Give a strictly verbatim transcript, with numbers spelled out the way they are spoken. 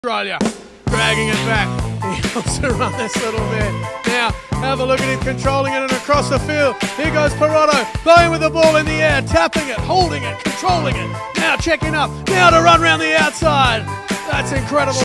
Australia, dragging it back. He wants to run this little bit. Now, have a look at him controlling it and across the field. Here goes Perotto, playing with the ball in the air, tapping it, holding it, controlling it. Now checking up, now to run round the outside. That's incredible.